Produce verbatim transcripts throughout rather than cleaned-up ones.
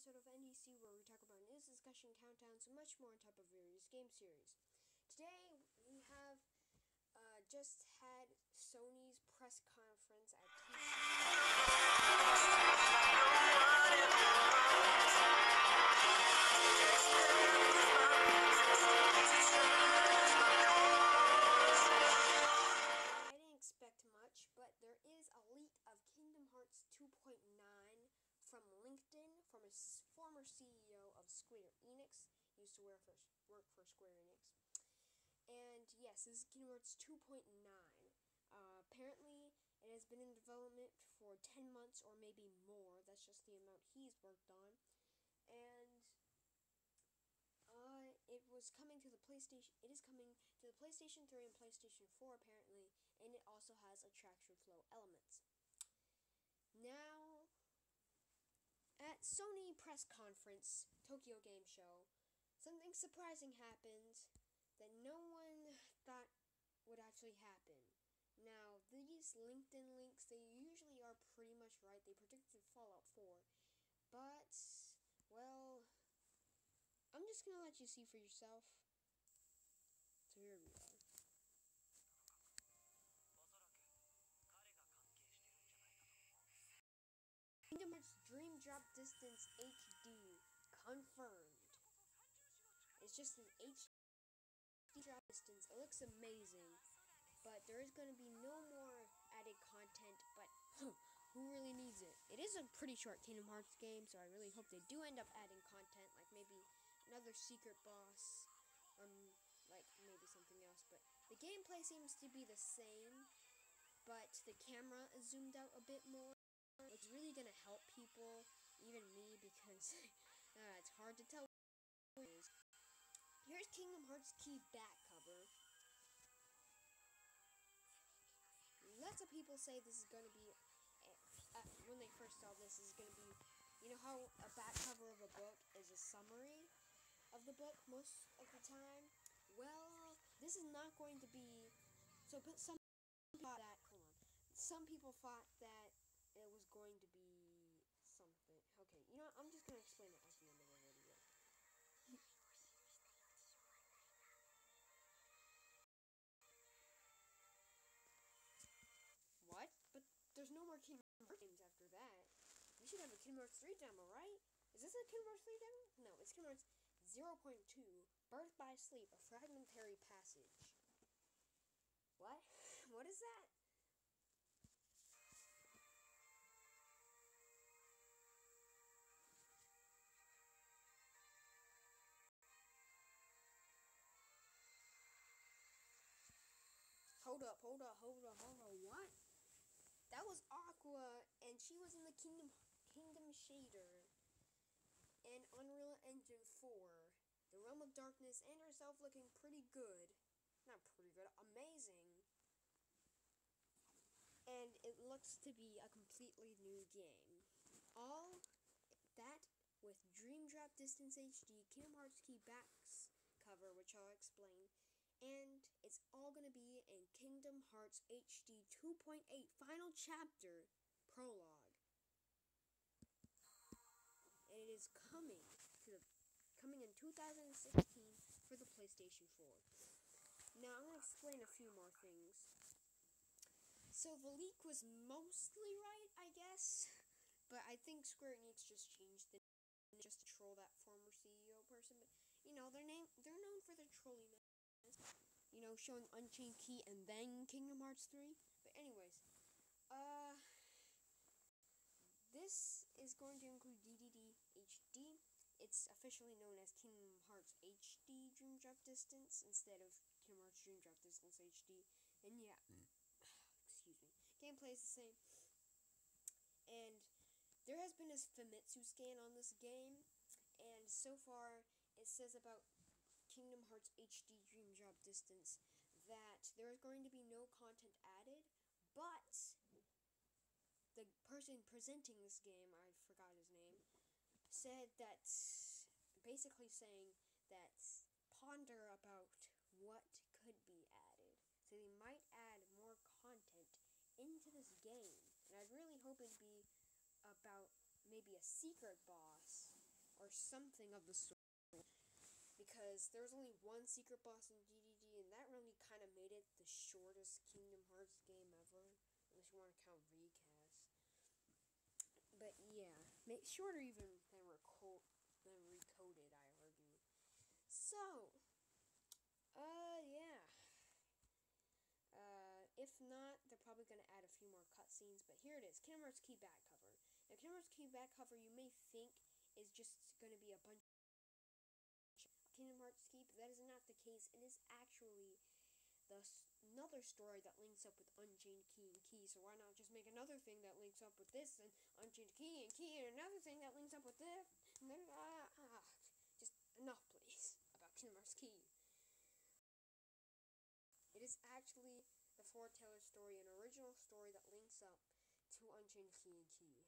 episode of N D C where we talk about news, discussion, countdowns, and much more on top of various game series. Today we have uh, just had Sony's press conference at T V. I didn't expect much, but there is a leak of Kingdom Hearts two point nine from LinkedIn, from a former C E O of Square Enix. He used to work for, work for Square Enix. And yes, this is Kingdom Hearts two point nine. Uh, apparently, it has been in development for ten months or maybe more. That's just the amount he's worked on. And uh, it was coming to the PlayStation. It is coming to the PlayStation three and PlayStation four apparently, and it also has attraction flow elements. Now, at Sony press conference, Tokyo Game Show, something surprising happened that no one thought would actually happen. Now, these LinkedIn links, they usually are pretty much right. They predicted Fallout four. But, well, I'm just going to let you see for yourself. So here we are. Kingdom Hearts Dream Drop Distance H D confirmed. It's just an H D drop distance. It looks amazing, but there is going to be no more added content, but who really needs it? It is a pretty short Kingdom Hearts game, so I really hope they do end up adding content, like maybe another secret boss, or like maybe something else, but the gameplay seems to be the same, but the camera is zoomed out a bit more. It's really going to help people, even me, because uh, it's hard to tell what it is. Here's Kingdom Hearts Key back cover. Lots of people say this is going to be, uh, uh, when they first saw this, is going to be, you know how a back cover of a book is a summary of the book most of the time? Well, this is not going to be, so but some people thought that, hold on, some people thought that it was going to be something. Okay, you know what? I'm just going to explain it at the end of the video. What? But there's no more Kingdom Hearts games after that. We should have a Kingdom Hearts three demo, right? Is this a Kingdom Hearts three demo? No, it's Kingdom Hearts zero point two, Birth by Sleep, a fragmentary passage. What? What is that? Hold up, hold up, hold up, hold up, what? That was Aqua, and she was in the Kingdom Kingdom Shader and Unreal Engine four, the Realm of Darkness, and herself looking pretty good. Not pretty good, amazing. And it looks to be a completely new game. All that with Dream Drop Distance H D, Kingdom Hearts Key backs cover, which I'll explain. And it's all going to be in Kingdom Hearts H D two point eight Final Chapter Prologue. And it is coming to the coming in two thousand sixteen for the PlayStation four. Now I'm going to explain a few more things. So the leak was mostly right, I guess, but I think Square Enix just changed the name just to troll that former C E O person. But you know, their name they're known for their trolliness. You know, showing Unchained Key and then Kingdom Hearts three. But anyways, uh, this is going to include D D D H D. It's officially known as Kingdom Hearts H D Dream Drop Distance instead of Kingdom Hearts Dream Drop Distance H D. And yeah, mm. excuse me, gameplay is the same. And there has been a Famitsu scan on this game, and so far it says about Kingdom Hearts H D Dream Drop Distance that there is going to be no content added, but the person presenting this game, I forgot his name, said that, basically saying that ponder about what could be added. So they might add more content into this game, and I really hope it'd be about maybe a secret boss or something of the sort, because there was only one secret boss in D D D, and that really kind of made it the shortest Kingdom Hearts game ever, unless you want to count recast. But yeah, make shorter even than, reco- than recoded, I argue. So, uh, yeah. Uh, if not, they're probably going to add a few more cutscenes, but here it is, Kingdom Hearts Key back cover. Now, Kingdom Hearts Key back cover, you may think is just going to be a bunch of Kingdom Hearts Key, but that is not the case. It is actually the another story that links up with Unchained Key and Key, so why not just make another thing that links up with this, and Unchained Key and Key, and another thing that links up with this, and then, uh, ah, just enough, please, about Kingdom Hearts Key. It is actually the foreteller story, an original story that links up to Unchained Key and Key.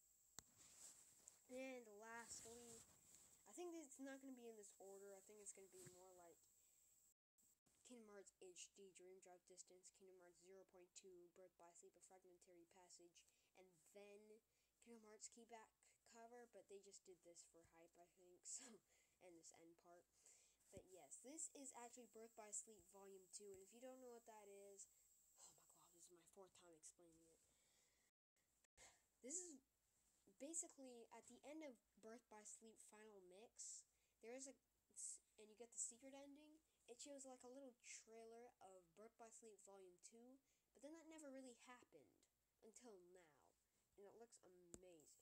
And lastly, I think that it's not going to be in this order. I think it's going to be more like Kingdom Hearts H D, Dream Drop Distance, Kingdom Hearts zero point two, Birth by Sleep, A Fragmentary Passage, and then Kingdom Hearts Key back cover, but they just did this for hype, I think, so, and this end part. But yes, this is actually Birth by Sleep Volume two, and if you don't know what that is, oh my god, this is my fourth time explaining it. This is basically, at the end of Birth by Sleep Final Mix, there is a, and you get the secret ending, it shows like a little trailer of Birth by Sleep Volume two, but then that never really happened, until now, and it looks amazing.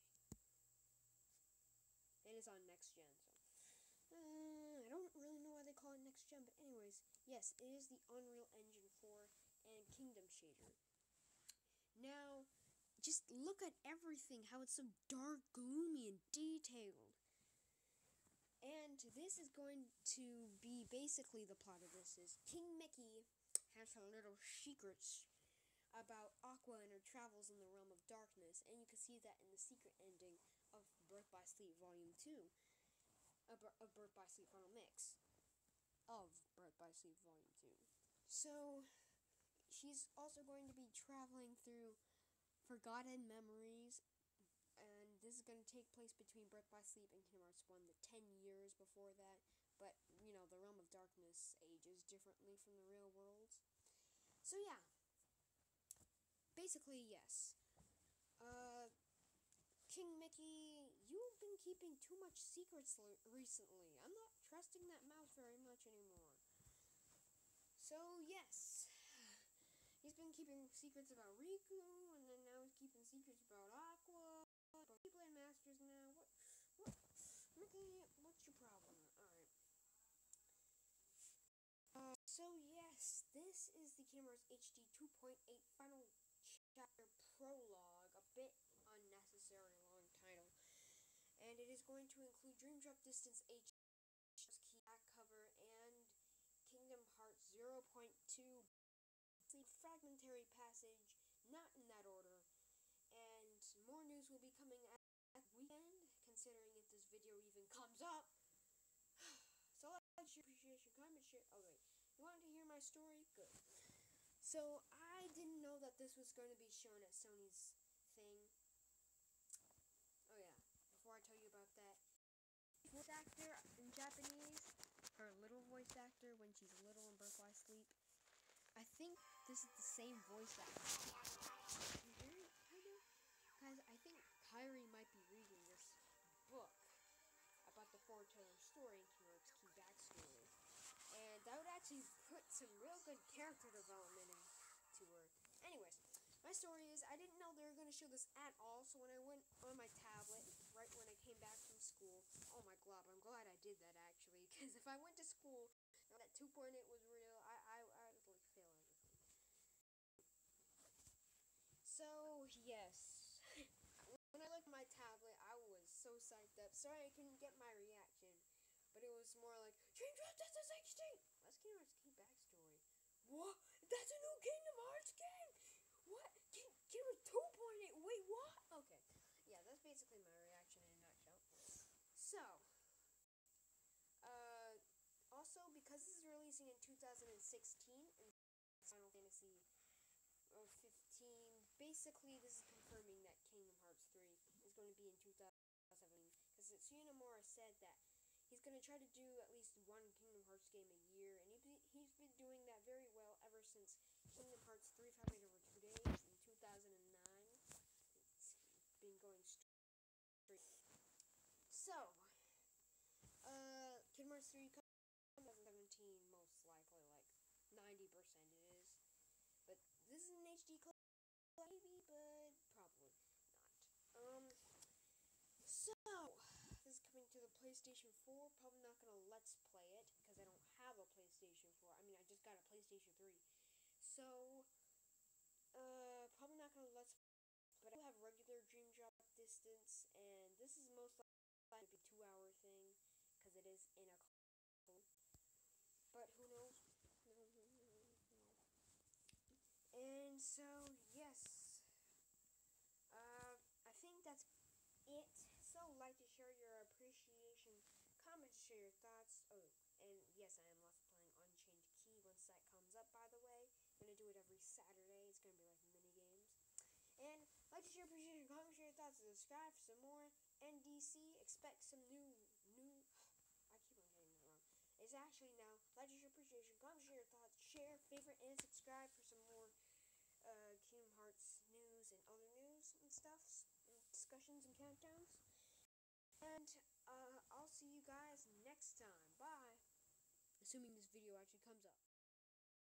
It is on Next Gen, so... Uh, I don't really know why they call it Next Gen, but anyways, yes, it is the Unreal Engine four and Kingdom Shader. Now, just look at everything, how it's so dark, gloomy, and detailed. And this is going to be basically the plot of this is King Mickey has her little secrets about Aqua and her travels in the realm of darkness, and you can see that in the secret ending of Birth by Sleep Volume two. Of Birth by Sleep Final Mix of Birth by Sleep Volume two. So, she's also going to be traveling through forgotten memories, and this is going to take place between Birth by Sleep and Kingdom Hearts one, the ten years before that, but, you know, the realm of darkness ages differently from the real worlds. So, yeah. Basically, yes. Uh... King Mickey, you've been keeping too much secrets recently. I'm not trusting that mouse very much anymore. So, yes. He's been keeping secrets about Riku, and then now he's keeping secrets about Aqua, about Keyblade Masters now. What? What? Mickey, what's your problem? Alright. Uh, so, yes, this is the Kingdom Hearts H D two point eight Final Chapter Prologue, a bit unnecessary long title, and it is going to include Dream Drop Distance H D back cover and Kingdom Hearts zero point two Sleep Fragmentary Passage, not in that order, and more news will be coming at the weekend, considering if this video even comes up. So, like, share, appreciation, comment, share. Oh wait, you wanted to hear my story? Good. So, I didn't know that this was going to be shown at Sony's thing. Oh yeah, before I tell you about that, voice actor in Japanese, her little voice actor when she's little in Birth by Sleep, I think this is the same voice actor. Guys, I think Kyrie might be reading this book about the foreteller story in Kingdom Hearts Key backstory. And that would actually put some real good character development into her. Anyways, my story is, I didn't know they were going to show this at all, so when I went on my tablet, right when I came back from school, oh my glob, I'm glad I did that actually, because if I went to school, and that two point eight was real, I, I, I would like fail everything. So, yes, when I looked at my tablet, I was so psyched up. Sorry I couldn't get my reaction, but it was more like, Dream Drop Distance H D! That's Kingdom Hearts Key backstory. What? That's a new Kingdom Hearts game? What? Kingdom Hearts two point eight? Wait, what? Okay. Yeah, that's basically my reaction in a nutshell. So, uh, also, because this is releasing in two thousand sixteen, and Final Fantasy fifteen, basically this is confirming that Kingdom Hearts three is going to be in two thousand seventeen, because it Tsunamura said that he's going to try to do at least one Kingdom Hearts game a year, and he, he's been doing that very well ever since Kingdom Hearts three five eight over two days in two thousand nine. It's been going straight. So, uh, Kingdom Hearts three twenty seventeen, most likely, like, ninety percent it is. But this is an H D clip, maybe, but probably not. Um, so, this is coming to the PlayStation four. Probably not gonna Let's Play it, because I don't have a PlayStation four. I mean, I just got a PlayStation three. So, uh, probably not gonna Let's Play, but I do have regular Dream Drop Distance, and this is most likely a two hour thing, because it is in a clone. But who knows? And so, yes, uh, I think that's it. So, like to share your appreciation, comment to share your thoughts. Oh, and yes, I am Let's Playing Unchained Key once that comes up, by the way. I'm going to do it every Saturday. It's going to be like mini games. And like to share your appreciation, comment, share your thoughts, and subscribe for some more N D C. Expect some new, new, I keep on getting that wrong. It's actually now, like to share your appreciation, comment, share your thoughts, share, favorite, and subscribe for some more Uh, Kingdom Hearts news and other news and stuff, and discussions and countdowns. And uh, I'll see you guys next time. Bye. Assuming this video actually comes up.